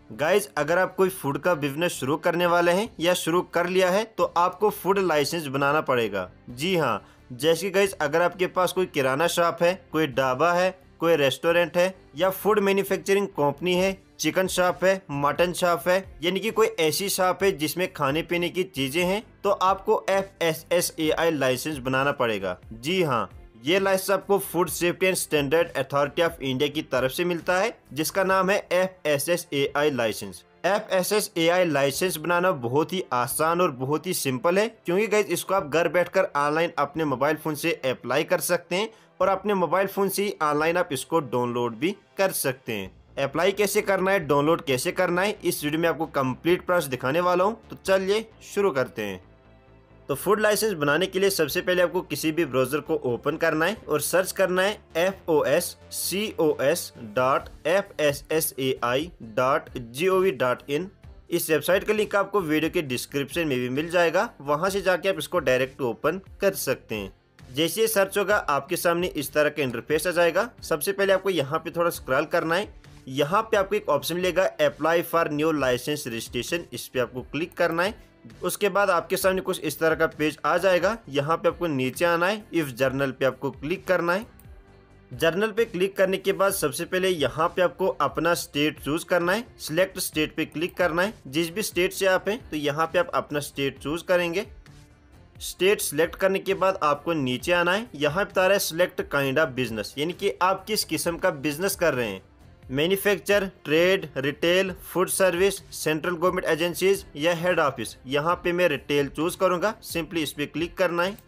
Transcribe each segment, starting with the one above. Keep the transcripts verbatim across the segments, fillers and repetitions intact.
Guys अगर आप कोई फूड का बिजनेस शुरू करने वाले हैं या शुरू कर लिया है तो आपको फूड लाइसेंस बनाना पड़ेगा। जी हाँ, जैसे गाइज अगर आपके पास कोई किराना शॉप है, कोई ढाबा है, कोई रेस्टोरेंट है या फूड मैन्युफैक्चरिंग कंपनी है, चिकन शॉप है, मटन शॉप है, यानी कि कोई ऐसी शॉप है जिसमें खाने पीने की चीजें हैं, तो आपको F S S A I licence बनाना पड़ेगा। जी हाँ, ये लाइसेंस आपको food safety and standard authority of India की तरफ से मिलता है, जिसका नाम है F S S A I licence. F S S A I licence बनाना बहुत ही आसान और बहुत ही सिंपल है, क्योंकि गाइस इसको आप घर बैठकर ऑनलाइन अपने मोबाइल फोन से अप्लाई कर सकते हैं और अपने मोबाइल फोन से ही ऑनलाइन आप इसको डाउनलोड भी कर सकते हैं। अप्लाई कैसे करना है, डाउनलोड कैसे करना है, इस वीडियो में आपको कंप्लीट प्रोसेस दिखाने वाला हूँ। तो चलिए शुरू करते हैं। तो फूड लाइसेंस बनाने के लिए सबसे पहले आपको किसी भी ब्राउजर को ओपन करना है और सर्च करना है F O S C O S dot F S S A I dot G O V dot in. इस वेबसाइट का लिंक आपको वीडियो के डिस्क्रिप्शन में भी मिल जाएगा, वहां से जाके आप इसको डायरेक्ट ओपन कर सकते हैं। जैसे ये सर्च होगा आपके सामने इस तरह का इंटरफेस आ जाएगा। सबसे पहले आपको यहाँ पे थोड़ा स्क्रॉल करना है। यहाँ पे आपको एक ऑप्शन मिलेगा apply for new license registration, इस पे आपको क्लिक करना है। उसके बाद आपके सामने कुछ इस तरह का पेज आ जाएगा। यहाँ पे आपको नीचे आना है, इफ जर्नल पे आपको क्लिक करना है। जर्नल पे क्लिक करने के बाद सबसे पहले यहाँ पे आपको अपना स्टेट चूज करना है। सिलेक्ट स्टेट पे क्लिक करना है। जिस भी स्टेट से आप हैं तो यहाँ पे आप अपना स्टेट चूज करेंगे। स्टेट सिलेक्ट करने के बाद आपको नीचे आना है। यहाँ बता रहा है सिलेक्ट काइंड ऑफ बिजनेस, यानी कि आप किस किस्म का बिजनेस कर रहे हैं, manufacture, trade, retail, food service, central government agencies या हेड ऑफिस। यहाँ पे मैं रिटेल चूज करूंगा, सिंपली इस पे क्लिक करना है।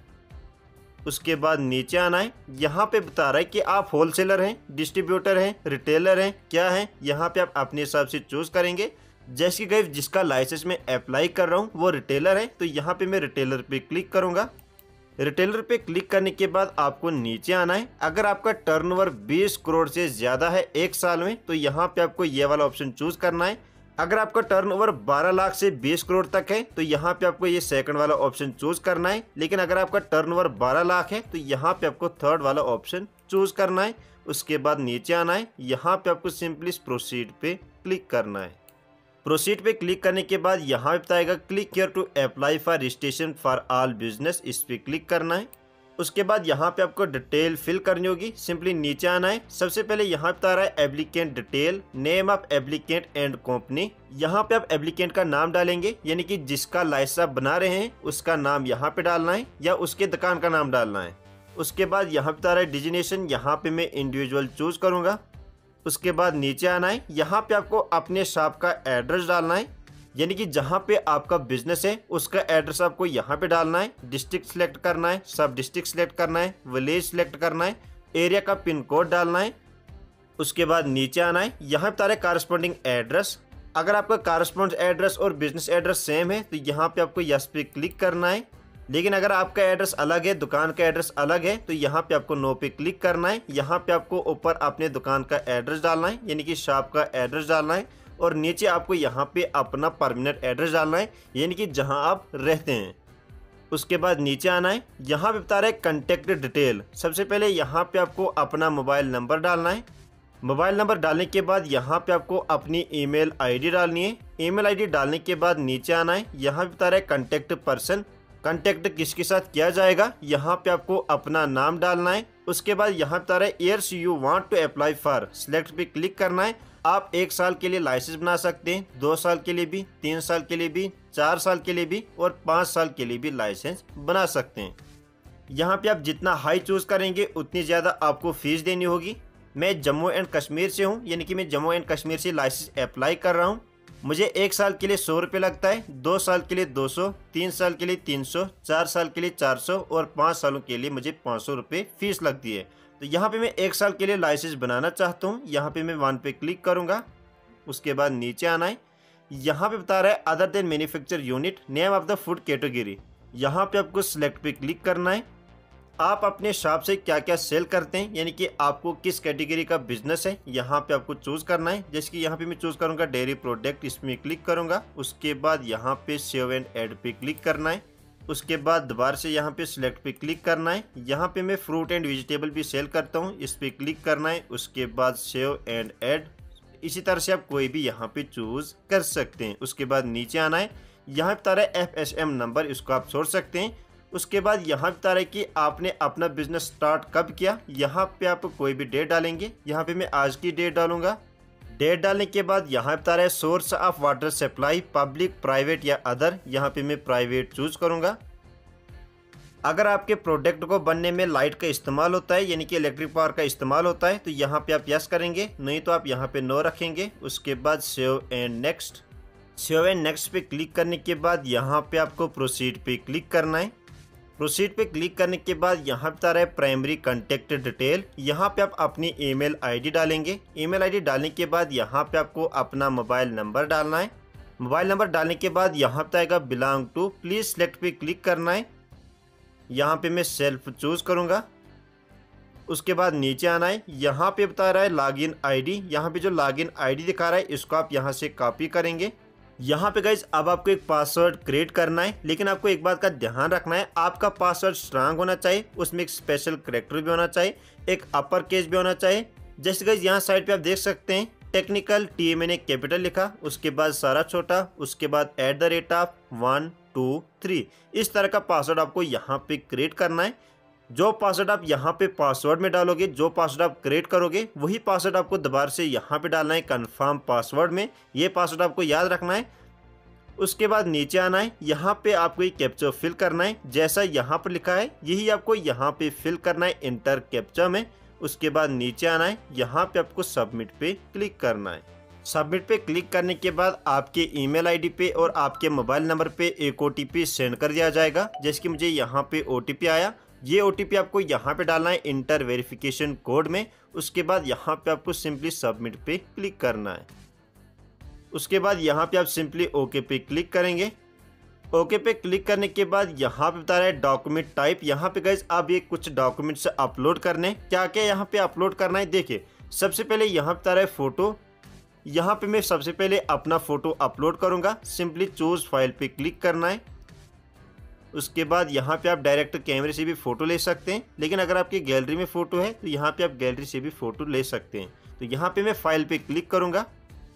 उसके बाद नीचे आना है। यहाँ पे बता रहा है कि आप होलसेलर हैं, डिस्ट्रीब्यूटर हैं, रिटेलर हैं, क्या हैं। यहाँ पे आप अपने हिसाब से चूज करेंगे। जैसे कि जिसका लाइसेंस मैं अप्लाई कर रहा हूँ वो रिटेलर है, तो यहाँ पे मैं रिटेलर पे क्लिक करूंगा। रिटेलर पे क्लिक करने के बाद आपको नीचे आना है। अगर आपका टर्नओवर बीस करोड़ से ज्यादा है एक साल में तो यहाँ पे आपको ये वाला ऑप्शन चूज करना है। अगर आपका टर्नओवर बारह लाख से बीस करोड़ तक है तो यहाँ पे आपको ये सेकंड वाला ऑप्शन चूज करना है। लेकिन अगर आपका टर्नओवर बारह लाख है तो यहाँ पे आपको थर्ड वाला ऑप्शन चूज करना है। उसके बाद नीचे आना है। यहाँ पे आपको सिंपली प्रोसीड पे क्लिक करना है। प्रोसीड पे क्लिक करने के बाद यहाँ बताएगा click here to apply for registration for all business, इस पे क्लिक करना है। उसके बाद यहाँ पे आपको डिटेल फिल करनी होगी। सिंपली नीचे आना है। सबसे पहले यहाँ बता रहा है applicant detail, name of applicant and company. यहाँ पे आप एप्लीकेंट का नाम डालेंगे, यानी कि जिसका लाइसेंस आप बना रहे हैं उसका नाम यहाँ पे डालना है या उसके दुकान का नाम डालना है। उसके बाद यहाँ बता रहा है डिजिनेशन, यहाँ पे मैं इंडिविजुअल चूज करूंगा। उसके बाद नीचे आना है। यहाँ पे आपको अपने शॉप का एड्रेस डालना है, यानी कि जहाँ पे आपका बिजनेस है उसका एड्रेस आपको यहाँ पे डालना है। डिस्ट्रिक्ट सिलेक्ट करना है, सब डिस्ट्रिक्ट सिलेक्ट करना है, विलेज सिलेक्ट करना है, एरिया का पिन कोड डालना है। उसके बाद नीचे आना है। यहाँ पे तारे कारस्पॉन्डिंग एड्रेस, अगर आपका कारस्पॉन्ड एड्रेस और बिजनेस एड्रेस सेम है तो यहाँ पे आपको यस पे क्लिक करना है। लेकिन अगर आपका एड्रेस अलग है, दुकान का एड्रेस अलग है, तो यहाँ पे आपको नो पे क्लिक करना है। यहाँ पे आपको ऊपर अपने दुकान का एड्रेस डालना है, यानी कि शॉप का एड्रेस डालना है, और नीचे आपको यहाँ पे अपना परमानेंट एड्रेस डालना है, यानी कि जहाँ आप रहते हैं। उसके बाद नीचे आना है। यहाँ पे बता रहा है कॉन्टेक्ट डिटेल। सबसे पहले यहाँ पे आपको अपना मोबाइल नंबर डालना है। मोबाइल नंबर डालने के बाद यहाँ पे आपको अपनी ईमेल आईडी डालनी है। ईमेल आईडी डालने के बाद नीचे आना है। यहाँ पे बता रहा है कॉन्टेक्ट पर्सन, कॉन्टेक्ट किसके साथ किया जाएगा, यहाँ पे आपको अपना नाम डालना है। उसके बाद यहाँ बता रहा है years you want to apply for, select पे क्लिक करना है। आप एक साल के लिए लाइसेंस बना सकते हैं, दो साल के लिए भी, तीन साल के लिए भी, चार साल के लिए भी और पाँच साल के लिए भी लाइसेंस बना सकते हैं। यहाँ पे आप जितना हाई चूज करेंगे उतनी ज़्यादा आपको फीस देनी होगी। मैं जम्मू एंड कश्मीर से हूँ, यानी कि मैं जम्मू एंड कश्मीर से लाइसेंस अप्लाई कर रहा हूँ। मुझे एक साल के लिए सौ रुपये लगता है, दो साल के लिए दो सौ, तीन साल के लिए तीन सौ, चार साल के लिए चार सौ और पाँच सालों के लिए मुझे पाँच सौ रुपये फीस लगती है। तो यहाँ पे मैं एक साल के लिए लाइसेंस बनाना चाहता हूँ। यहाँ पे मैं वन पे क्लिक करूँगा। उसके बाद नीचे आना है। यहाँ पे बता रहा है other than manufacture unit, name of the food category. यहाँ पे आपको सिलेक्ट पे क्लिक करना है। आप अपने शॉप से क्या क्या सेल करते हैं, यानी कि आपको किस कैटेगरी का बिजनेस है, यहाँ पे आपको चूज करना है। जैसे कि यहाँ पे मैं चूज करूँगा डेयरी प्रोडक्ट, इसमें क्लिक करूँगा। उसके बाद यहाँ पे सेव एंड ऐड पे क्लिक करना है। उसके बाद दोबारा से यहाँ पे सिलेक्ट पे क्लिक करना है। यहाँ पे मैं फ्रूट एंड वेजिटेबल भी सेल करता हूँ, इस पे क्लिक करना है। उसके बाद सेव एंड ऐड, इसी तरह से आप कोई भी यहाँ पे चूज कर सकते हैं। उसके बाद नीचे आना है, यहाँ पे बता रहा है एफ एस एम नंबर, इसको आप छोड़ सकते हैं। उसके बाद यहाँ पे बता रहा है कि आपने अपना बिजनेस स्टार्ट कब किया, यहाँ पे आप कोई भी डेट डालेंगे। यहाँ पे मैं आज की डेट डालूंगा। डेट डालने के बाद यहाँ पे बता रहा है source of water supply, public, private या अदर, यहाँ पे मैं प्राइवेट चूज करूंगा। अगर आपके प्रोडक्ट को बनने में लाइट का इस्तेमाल होता है, यानी कि इलेक्ट्रिक पावर का इस्तेमाल होता है, तो यहाँ पे आप यस करेंगे, नहीं तो आप यहाँ पे नो रखेंगे। उसके बाद save and next. Save and next पे क्लिक करने के बाद यहाँ पे आपको प्रोसीड पे क्लिक करना है। प्रोसीड पे क्लिक करने के बाद यहाँ पे बता रहा है प्राइमरी कॉन्टेक्ट डिटेल, यहाँ पे आप अपनी ईमेल आईडी डालेंगे। ईमेल आईडी डालने के बाद यहाँ पे आपको अपना मोबाइल नंबर डालना है। मोबाइल नंबर डालने के बाद यहाँ पे आएगा बिलोंग टू, प्लीज सेलेक्ट पे क्लिक करना है। यहाँ पे मैं सेल्फ चूज करूंगा। उसके बाद नीचे आना है, यहाँ पे बता रहा है लॉगिन आईडी, यहाँ पे जो लॉगिन आईडी दिखा रहा है इसको आप यहाँ से कॉपी करेंगे। यहाँ पे गाइज अब आपको एक पासवर्ड क्रिएट करना है, लेकिन आपको एक बात का ध्यान रखना है, आपका पासवर्ड स्ट्रांग होना चाहिए, उसमें एक स्पेशल करेक्टर भी होना चाहिए, एक अपर केस भी होना चाहिए। जैसे गाइज यहाँ साइड पे आप देख सकते हैं टेक्निकल टी मैंने कैपिटल लिखा, उसके बाद सारा छोटा, उसके बाद at the rate of one two three, इस तरह का पासवर्ड आपको यहाँ पे क्रिएट करना है। जो पासवर्ड आप यहाँ पे पासवर्ड में डालोगे, जो पासवर्ड आप क्रिएट करोगे, वही पासवर्ड आपको दोबारा से यहाँ पे डालना है कंफर्म पासवर्ड में। ये पासवर्ड आपको याद रखना है। उसके बाद नीचे आना है, यहाँ पे आपको ये कैप्चा फिल करना है, जैसा यहाँ पर लिखा है यही आपको यहाँ पे फिल करना है इंटर कैप्चा में। उसके बाद नीचे आना है, यहाँ पे आपको सबमिट पे क्लिक करना है। सबमिट पे क्लिक करने के बाद आपके ईमेल आईडी पे और आपके मोबाइल नंबर पे एक ओटीपी सेंड कर दिया जाएगा। जैसे कि मुझे यहाँ पे ओटीपी आया, ये ओटीपी आपको यहाँ पे डालना है इंटर वेरिफिकेशन कोड में। उसके बाद यहाँ पे आपको सिंपली सबमिट पे क्लिक करना है। उसके बाद यहाँ पे आप सिंपली ओके पे क्लिक करेंगे। ओके पे क्लिक करने के बाद यहाँ पे बता रहा है डॉक्यूमेंट टाइप। यहाँ पे गाइस आप ये कुछ डॉक्यूमेंट्स अपलोड करने, क्या क्या यहाँ पे अपलोड करना है देखिए। सबसे पहले यहाँ पे बता रहा है फोटो, यहाँ पे मैं सबसे पहले अपना फोटो अपलोड करूंगा। सिंपली चूज फाइल पे क्लिक करना है। उसके बाद यहाँ पे आप डायरेक्ट कैमरे से भी फोटो ले सकते हैं, लेकिन अगर आपकी गैलरी में फोटो है तो यहाँ पे आप गैलरी से भी फोटो ले सकते हैं। तो यहाँ पे मैं फाइल पे क्लिक करूंगा।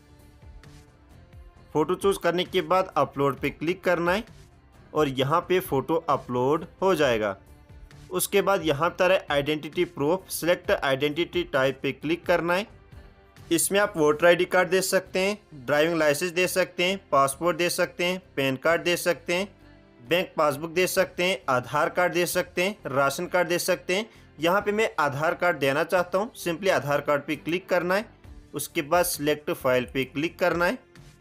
फोटो चूज करने के बाद अपलोड पे क्लिक करना है और यहाँ पे फोटो अपलोड हो जाएगा। उसके बाद यहाँ पे है identity proof, select identity type पे क्लिक करना है। इसमें आप वोटर आईडी कार्ड दे सकते हैं, ड्राइविंग लाइसेंस दे सकते हैं, पासपोर्ट दे सकते हैं, पैन कार्ड दे सकते हैं, बैंक पासबुक दे सकते हैं, आधार कार्ड दे सकते हैं, राशन कार्ड दे सकते हैं। यहाँ पे मैं आधार कार्ड देना चाहता हूँ, सिंपली आधार कार्ड पे क्लिक करना है। उसके बाद सिलेक्ट फाइल पे क्लिक करना है।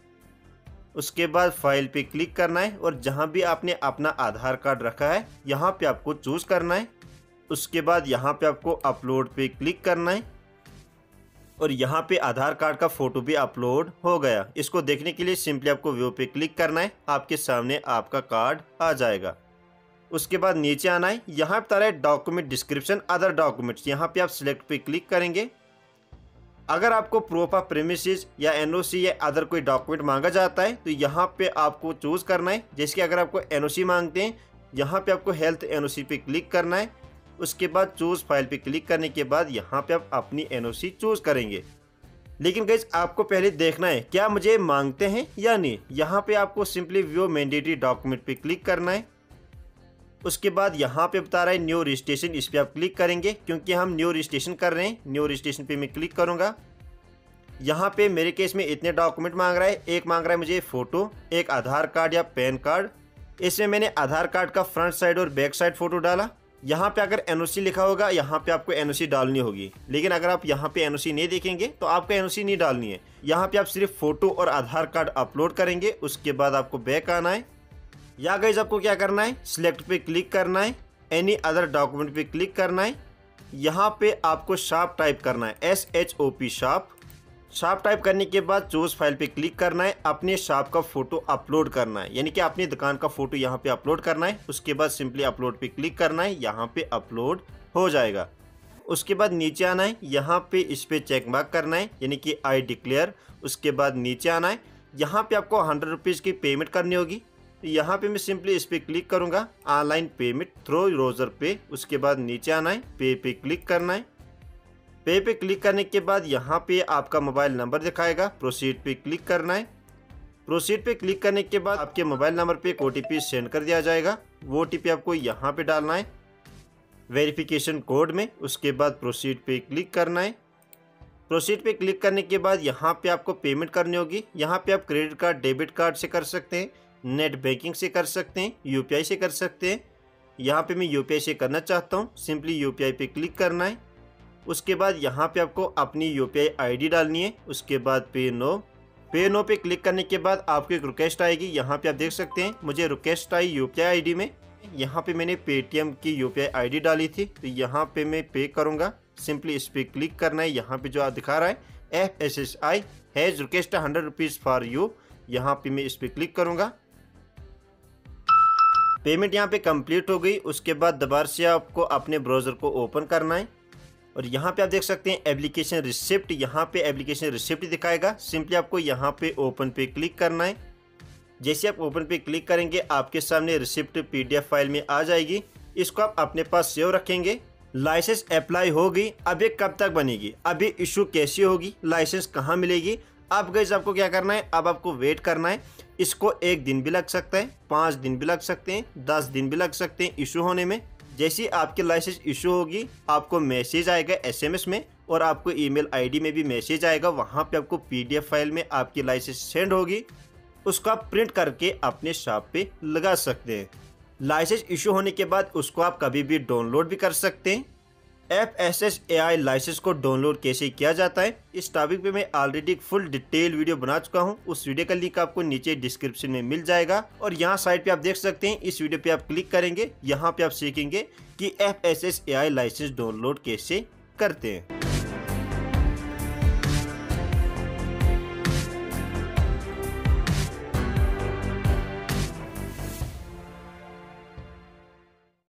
उसके बाद फाइल पे क्लिक करना है और जहाँ भी आपने अपना आधार कार्ड रखा है यहाँ पे आपको चूज करना है। उसके बाद यहाँ पे आपको अपलोड पे क्लिक करना है और यहाँ पे आधार कार्ड का फोटो भी अपलोड हो गया। इसको देखने के लिए सिंपली आपको व्यू पे क्लिक करना है, आपके सामने आपका कार्ड आ जाएगा। उसके बाद नीचे आना है, यहाँ पे बता रहा है डॉक्यूमेंट डिस्क्रिप्शन अदर डॉक्यूमेंट्स, यहाँ पे आप सिलेक्ट पे क्लिक करेंगे। अगर आपको प्रूफ ऑफ प्रीमिसेस या एनओसी या अदर कोई डॉक्यूमेंट मांगा जाता है तो यहाँ पे आपको चूज करना है। जैसे कि अगर आपको एनओसी मांगते हैं, यहाँ पे आपको हेल्थ एनओसी पे क्लिक करना है। उसके बाद चूज फाइल पे क्लिक करने के बाद यहाँ पे आप अपनी एनओसी चूज करेंगे। लेकिन गाइस आपको पहले देखना है क्या मुझे मांगते हैं या नहीं। यहाँ पे आपको सिंपली व्यू मैंडेटरी डॉक्यूमेंट पे क्लिक करना है। उसके बाद यहाँ पे बता रहा है न्यू रजिस्ट्रेशन, इस पर आप क्लिक करेंगे क्योंकि हम न्यू रजिस्ट्रेशन कर रहे हैं। न्यू रजिस्ट्रेशन पे मैं क्लिक करूँगा। यहाँ पे मेरे केस में इतने डॉक्यूमेंट मांग रहा है, एक मांग रहा है मुझे फ़ोटो, एक आधार कार्ड या पैन कार्ड। इसमें मैंने आधार कार्ड का फ्रंट साइड और बैक साइड फ़ोटो डाला। यहाँ पे अगर एनओसी लिखा होगा यहाँ पे आपको एनओसी डालनी होगी, लेकिन अगर आप यहाँ पे एनओसी नहीं देखेंगे तो आपको एनओसी नहीं डालनी है। यहाँ पे आप सिर्फ फ़ोटो और आधार कार्ड अपलोड करेंगे। उसके बाद आपको बैक आना है। या गाइस आपको क्या करना है, सिलेक्ट पे क्लिक करना है, एनी अदर डॉक्यूमेंट पे क्लिक करना है। यहाँ पे आपको शार्प टाइप करना है, S H O P sharp. Sharp type करने के बाद चूज फाइल पे क्लिक करना है, अपने शार्प का फोटो अपलोड करना है, यानी कि अपनी दुकान का फोटो यहाँ पे अपलोड करना है। उसके बाद सिंपली अपलोड पे क्लिक करना है, यहाँ पे अपलोड हो जाएगा। उसके बाद नीचे आना है, यहाँ पे इस पे चेक मार्क करना है, यानी कि आई डिक्लेयर। उसके बाद नीचे आना है, यहाँ पे आपको हंड्रेड रुपीज़ की पेमेंट करनी होगी। यहाँ पे मैं सिंपली इस पे क्लिक करूँगा, ऑनलाइन पेमेंट थ्रू रोजर पे। उसके बाद नीचे आना है, पे पे क्लिक करना है। पे पे क्लिक करने के बाद यहाँ पे आपका मोबाइल नंबर दिखाएगा, प्रोसीड पे क्लिक करना है। प्रोसीड पे क्लिक करने के बाद आपके मोबाइल नंबर पे एक ओ टी पी सेंड कर दिया जाएगा। वो ओ टी पी आपको यहाँ पे डालना है वेरिफिकेशन कोड में। उसके बाद प्रोसीड पे क्लिक करना है। प्रोसीड पे क्लिक करने के बाद यहाँ पे आपको पेमेंट करनी होगी। यहाँ पे आप क्रेडिट कार्ड, डेबिट कार्ड से कर सकते हैं, नेट बैंकिंग से कर सकते हैं, यू पी आई से कर सकते हैं। यहाँ पे मैं यू पी आई से करना चाहता हूँ, सिंपली यू पी आई पे क्लिक करना है। उसके बाद यहाँ पे आपको अपनी U P I I D डालनी है। उसके बाद पे नो पे नो पे क्लिक करने के बाद आपको एक रिक्वेस्ट आएगी। यहाँ पे आप देख सकते हैं मुझे रिक्वेस्ट आई U P I I D में। यहाँ पे मैंने पेटीएम की U P I I D डाली थी, तो यहाँ पे मैं पे करूँगा। सिंपली इस पर क्लिक करना है। यहाँ पे जो आप दिखा रहा है F S S I has request hundred rupees for you, यहाँ पे मैं इस पर क्लिक करूँगा। पेमेंट यहाँ पे कंप्लीट हो गई। उसके बाद दोबारा से आपको अपने ब्राउज़र को ओपन करना है और यहाँ पे आप देख सकते हैं एप्लीकेशन रिसिप्ट, यहाँ पे एप्लीकेशन रिसिप्ट दिखाएगा। सिंपली आपको यहाँ पे ओपन पे क्लिक करना है। जैसे आप ओपन पे क्लिक करेंगे आपके सामने receipt P D F file में आ जाएगी। इसको आप अपने पास सेव रखेंगे। लाइसेंस अप्लाई होगी, अब ये कब तक बनेगी, अभी इशू कैसी होगी, लाइसेंस कहाँ मिलेगी। अब गाइस आपको क्या करना है, अब आपको वेट करना है। इसको एक दिन भी लग सकता है, पाँच दिन भी लग सकते हैं, दस दिन भी लग सकते हैं इशू होने में। जैसे ही आपकी लाइसेंस इशू होगी आपको मैसेज आएगा एस एम एस में और आपको ईमेल आईडी में भी मैसेज आएगा। वहाँ पे आपको पी डी एफ फाइल में आपकी लाइसेंस सेंड होगी। उसको आप प्रिंट करके अपने शॉप पे लगा सकते हैं। लाइसेंस इशू होने के बाद उसको आप कभी भी डाउनलोड भी कर सकते हैं। F S S A I license को डाउनलोड कैसे किया जाता है, इस टॉपिक पे मैं ऑलरेडी एक फुल डिटेल वीडियो बना चुका हूँ। उस वीडियो का लिंक आपको नीचे डिस्क्रिप्शन में मिल जाएगा। और यहाँ साइड पे आप देख सकते हैं, इस वीडियो पे आप क्लिक करेंगे, यहाँ पे आप सीखेंगे कि F S S A I license download कैसे करते हैं।